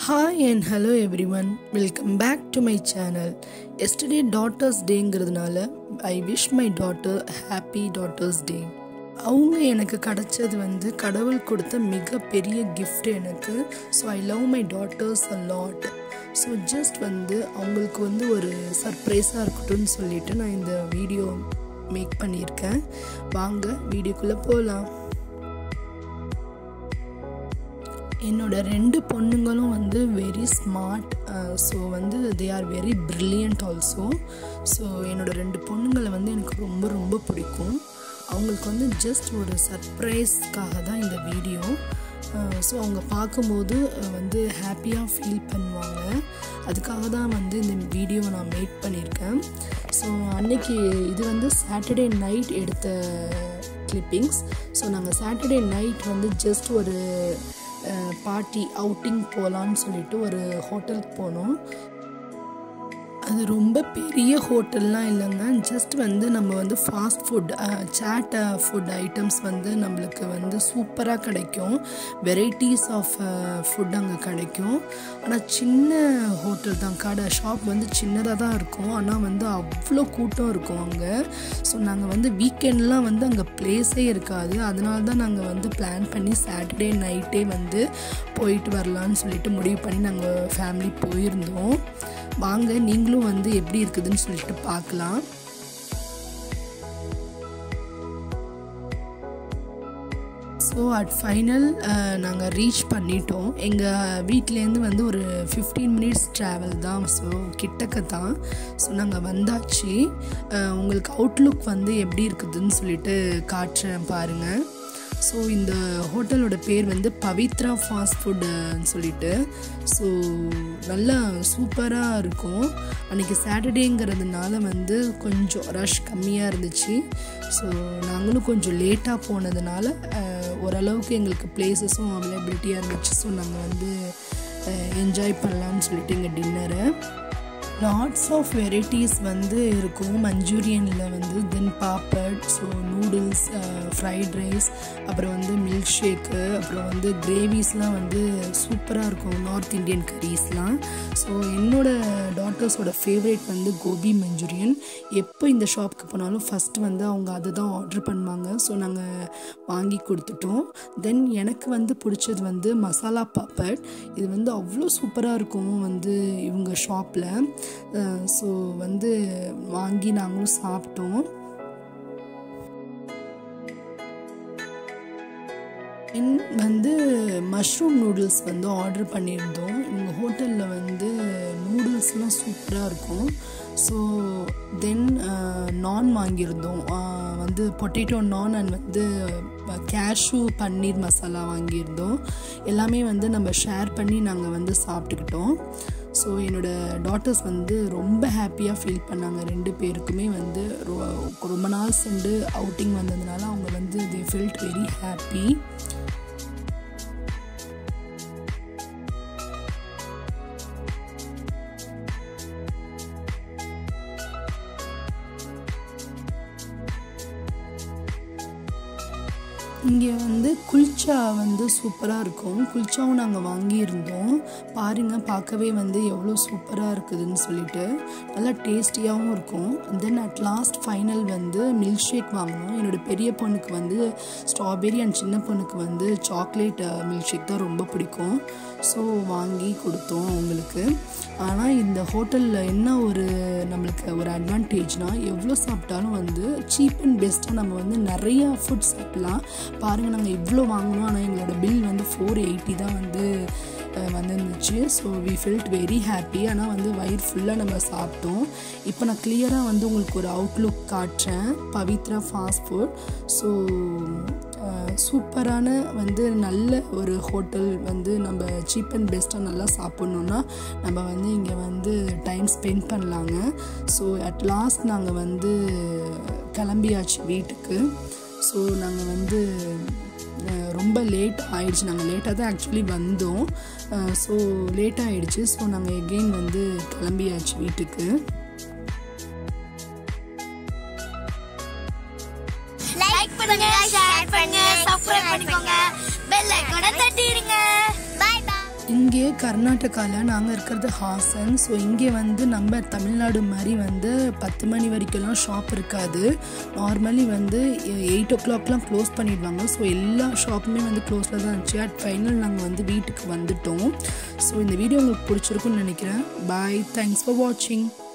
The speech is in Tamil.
Hi and hello everyone, welcome back to my channel. Yesterday Daughter's Day ங்கிறதுனால I wish my daughter happy Daughter's Day. அவங்க எனக்கு கிடைச்சது வந்து கடவுள் கொடுத்த மிகப்பெரிய gift எனக்கு. So I love my daughters a lot. So just வந்து அவங்களுக்கு வந்து ஒரு சர்ப்ரைஸாக இருக்கட்டும்னு சொல்லிட்டு நான் இந்த வீடியோ மேக் பண்ணியிருக்கேன். வாங்க வீடியோக்குள்ளே போகலாம். என்னோட ரெண்டு பொண்ணுங்களும் வந்து வெரி ஸ்மார்ட். ஸோ வந்து they are very brilliant also. So என்னோட ரெண்டு பொண்ணுங்களை வந்து எனக்கு ரொம்ப ரொம்ப பிடிக்கும். அவங்களுக்கு வந்து ஜஸ்ட் ஒரு சர்ப்ரைஸ்க்காக தான் இந்த வீடியோ. ஸோ அவங்க பார்க்கும்போது வந்து ஹாப்பியாக ஃபீல் பண்ணுவாங்க. அதுக்காக தான் வந்து இந்த வீடியோவை நான் மேக் பண்ணியிருக்கேன். ஸோ அன்றைக்கி இது வந்து சாட்டர்டே நைட் எடுத்த கிளிப்பிங்ஸ். ஸோ நாங்கள் சாட்டர்டே நைட் வந்து ஜஸ்ட் ஒரு பார்ட்டி அவுட்டிங் போகலான்னு சொல்லிட்டு ஒரு ஹோட்டலுக்கு போனோம். அது ரொம்ப பெரிய ஹோட்டல்லாம் இல்லைங்க. ஜஸ்ட் வந்து நம்ம வந்து fast food chaat food items வந்து நம்மளுக்கு வந்து சூப்பராக கிடைக்கும். வெரைட்டிஸ் ஆஃப் ஃபுட் அங்கே கிடைக்கும். ஆனால் சின்ன ஹோட்டல் தான், கடை ஷாப் வந்து சின்னதாக தான் இருக்கும். ஆனால் வந்து அவ்வளோ கூட்டம் இருக்கும் அங்கே. ஸோ நாங்கள் வந்து வீக்கெண்ட்லாம் வந்து அங்கே பிளேஸே இருக்காது. அதனால தான் நாங்கள் வந்து பிளான் பண்ணி சாட்டர்டே நைட்டே வந்து போயிட்டு வரலான்னு சொல்லிட்டு முடிவு பண்ணி நாங்கள் ஃபேமிலி போயிருந்தோம். வாங்க நீங்களும் வந்து எப்படி இருக்குதுன்னு சொல்லிட்டு பார்க்கலாம். ஸோ அட் ஃபைனல் நாங்கள் ரீச் பண்ணிட்டோம். எங்கள் வீட்டிலேருந்து வந்து ஒரு 15 மினிட்ஸ் ட்ராவல் தான். ஸோ கிட்டக்க தான். ஸோ நாங்கள் வந்தாச்சு. உங்களுக்கு அவுட்லுக் வந்து எப்படி இருக்குதுன்னு சொல்லிட்டு காட்டுறேன் பாருங்கள். ஸோ இந்த ஹோட்டலோட பேர் வந்து பவித்ரா ஃபாஸ்ட் ஃபுட்டுன்னு சொல்லிட்டு. ஸோ நல்லா சூப்பராக இருக்கும். அன்றைக்கி சாட்டர்டேங்கிறதுனால வந்து கொஞ்சம் ரஷ் கம்மியாக இருந்துச்சு. ஸோ நாங்களும் கொஞ்சம் லேட்டாக போனதுனால ஓரளவுக்கு எங்களுக்கு பிளேஸஸும் அவைலபிலிட்டியாக இருந்துச்சு. ஸோ நாங்கள் வந்து என்ஜாய் பண்ணலான்னு சொல்லிட்டு எங்கள் டின்னரை லாட்ஸ் ஆஃப் வெரைட்டிஸ் வந்து இருக்கும். மஞ்சூரியனில் வந்து தென் பாப்பட், ஸோ நூடுல்ஸ், ஃப்ரைட் ரைஸ், அப்புறம் வந்து மில்க் ஷேக்கு, அப்புறம் வந்து கிரேவிஸ்லாம் வந்து சூப்பராக இருக்கும். North Indian கரீஸ்லாம். ஸோ என்னோடய டாட்டர்ஸோட ஃபேவரேட் வந்து கோபி மஞ்சூரியன். எப்போ இந்த ஷாப்புக்கு போனாலும் ஃபஸ்ட்டு வந்து அவங்க அதை தான் ஆர்டர் பண்ணுவாங்க. ஸோ நாங்கள் வாங்கி கொடுத்துட்டோம். தென் எனக்கு வந்து பிடிச்சது வந்து மசாலா பாப்பட். இது வந்து அவ்வளோ சூப்பராக இருக்கும் வந்து இவங்க ஷாப்பில். ஸோ வந்து வாங்கி நாங்களும் சாப்பிட்டோம். வந்து மஷ்ரூம் நூடுல்ஸ் வந்து ஆர்டர் பண்ணியிருந்தோம். இவங்க ஹோட்டலில் வந்து நூடுல்ஸ்லாம் சூப்பராக இருக்கும். ஸோ தென் நான் வாங்கியிருந்தோம். வந்து பொட்டேட்டோ நான் அண்ட் வந்து கேஷ்யூ பன்னீர் மசாலா வாங்கியிருந்தோம். எல்லாமே வந்து நம்ம ஷேர் பண்ணி நாங்கள் வந்து சாப்பிட்டுக்கிட்டோம். ஸோ என்னோடய டாட்டர்ஸ் வந்து ரொம்ப ஹாப்பியாக ஃபீல் பண்ணாங்க. ரெண்டு பேருக்குமே வந்து ரொம்ப நாள் சென்று அவுட்டிங் வந்ததுனால அவங்க வந்து தே ஃபீல்ட் வெரி ஹாப்பி. இங்கே வந்து குல்ச்சா வந்து சூப்பராக இருக்கும். குல்ச்சாவும் நாங்கள் வாங்கியிருந்தோம். பாருங்கள், பார்க்கவே வந்து எவ்வளோ சூப்பராக இருக்குதுன்னு சொல்லிட்டு நல்லா டேஸ்டியாகவும் இருக்கும். தென் அட் லாஸ்ட் ஃபைனல் வந்து மில்க் ஷேக் வாங்கினோம். என்னோடய பெரிய பொண்ணுக்கு வந்து ஸ்ட்ராபெரி அண்ட் சின்ன பொண்ணுக்கு வந்து சாக்லேட் மில்க் ஷேக் தான் ரொம்ப பிடிக்கும். ஸோ வாங்கி கொடுத்தோம் அவங்களுக்கு. ஆனால் இந்த ஹோட்டலில் என்ன ஒரு நம்மளுக்கு ஒரு அட்வான்டேஜ்னால் எவ்வளோ சாப்பிட்டாலும் வந்து சீப் அண்ட் பெஸ்ட்டாக நம்ம வந்து நிறையா ஃபுட் சாப்பிட்லாம். பாருங்கள், நாங்கள் இவ்வளோ வாங்கினோம். ஆனால் எங்களோட பில் வந்து 480 தான் வந்து வந்துருந்துச்சு. So we felt very happy. ஆனால் வந்து வயிறு ஃபுல்லாக நம்ம சாப்பிட்டோம். இப்போ நான் கிளியராக வந்து உங்களுக்கு ஒரு அவுட்லுக் காட்டுறேன். Pavithra fast food. ஸோ சூப்பரான வந்து நல்ல ஒரு ஹோட்டல் வந்து நம்ம சீப் அண்ட் பெஸ்ட்டாக நல்லா சாப்பிட்ணுன்னா நம்ம வந்து இங்கே வந்து டைம் ஸ்பெண்ட் பண்ணலாங்க. ஸோ அட் லாஸ்ட் நாங்கள் வந்து கிளம்பியாச்சு வீட்டுக்கு. ஸோ நாங்கள் வந்து ரொம்ப லேட் ஆகிடுச்சு. நாங்கள் லேட்டாக தான் ஆக்சுவலி வந்தோம். ஸோ லேட் ஆகிடுச்சு. ஸோ நாங்கள் எகெயின் வந்து கிளம்பியாச்சு வீட்டுக்கு. லைக் பண்ணுங்க, ஷேர் பண்ணுங்க, சப்ஸ்கிரைப் பண்ணிக்கோங்க, பெல் ஐகானை தட்டிடுங்க. By by. இங்கே இங்கே கர்நாடகாவில் நாங்கள் இருக்கிறது ஹாசன். ஸோ இங்கே வந்து நம்ம தமிழ்நாடு மாதிரி வந்து 10 மணி வரைக்கும்லாம் ஷாப் இருக்காது. நார்மலி வந்து 8 o'clockலாம் க்ளோஸ் பண்ணிடுவாங்க. ஸோ எல்லா ஷாப்புமே வந்து க்ளோஸில் தான் இருந்துச்சு. அட் ஃபைனல் நாங்கள் வந்து வீட்டுக்கு வந்துட்டோம். ஸோ இந்த வீடியோ உங்களுக்கு பிடிச்சிருக்குன்னு நினைக்கிறேன். பாய், தேங்க்ஸ் ஃபார் வாட்சிங்.